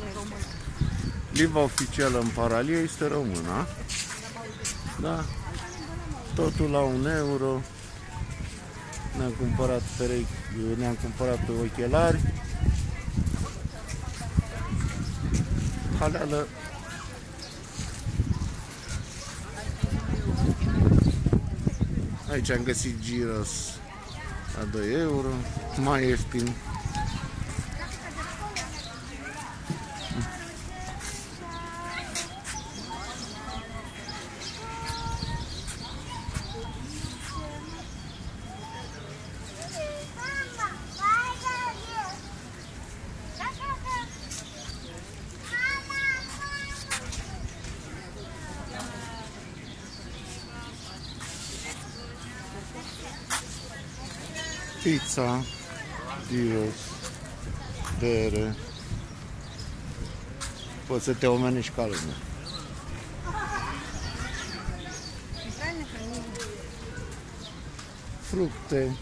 Liva oficială în paralie este română. Da? Totul la 1 euro. Ne-am cumpărat ochelari. Haleală. Aici am găsit gyros la 2 euro, mai ieftin. Pizza, gyros, bere. Poți să te omenești ca lumea. Fructe.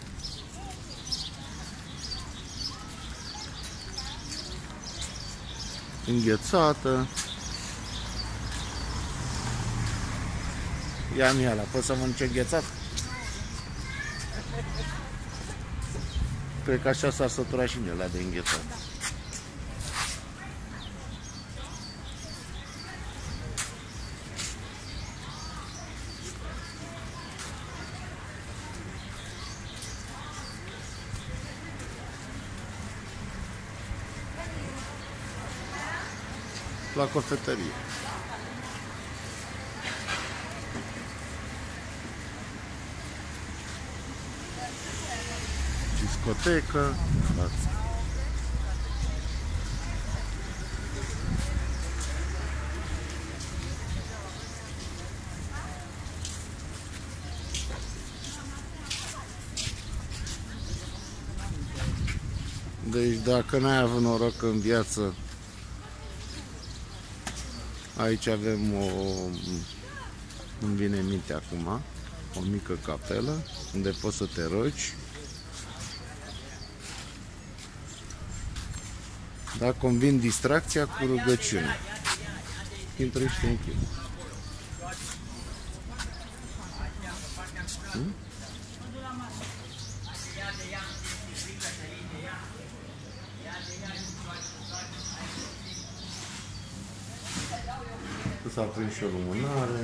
Înghețată. Ia-mi ala, poți să mănânci înghețat? Cred că așa s-ar sătura și mie la de înghețat. La cofetărie. Discotecă. Deci dacă n-ai avut noroc în viață, aici avem îmi vine în minte acum, o mică capelă unde poți să te rogi. Da, convin distracția cu rugăciune. Intră și te închid. S-a prins și o lumânare.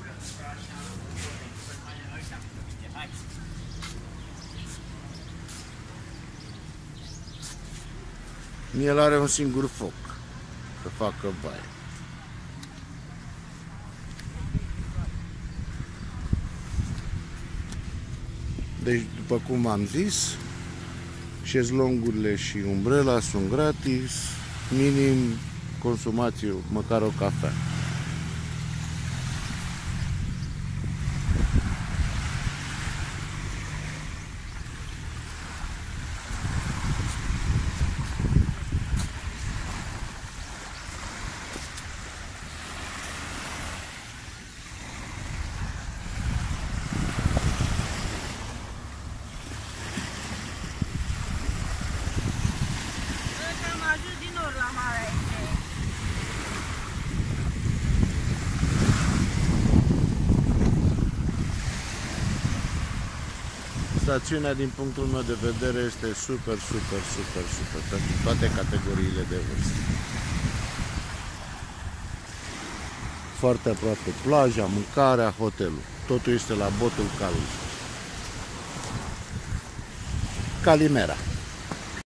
El are un singur foc, să facă baie. Deci, după cum am zis, șezlongurile și umbrela sunt gratis, minim consumați măcar o cafea. Stațiunea, din punctul meu de vedere, este super pentru toate categoriile de vârstă. Foarte aproape plaja, mâncarea, hotelul. Totul este la botul calului. Calimera.